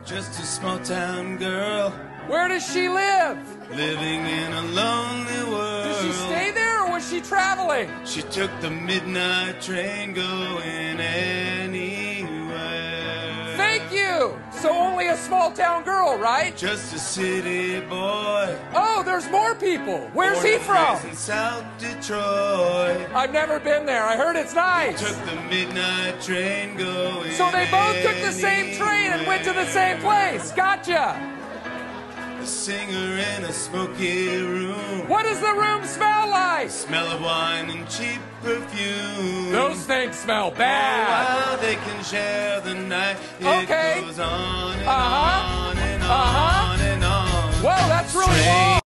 Just a small town girl Where does she live? living in a lonely world. Does she stay there or was she traveling? She took the midnight train going anywhere. Thank you! So only a small town girl, right? Just a city boy. Oh, there's more people. Where's born he and from? raised in South Detroit. I've never been there. I heard it's nice. Took the midnight train going So they both took the same train and went to the same place. Gotcha. A singer in a smoky room. What does the room smell like? Smell of wine and cheap perfume. Those things smell bad. While they can share the night, Okay. it goes on and Uh-huh. on and Uh-huh. on and on. Well, that's really Strange. long.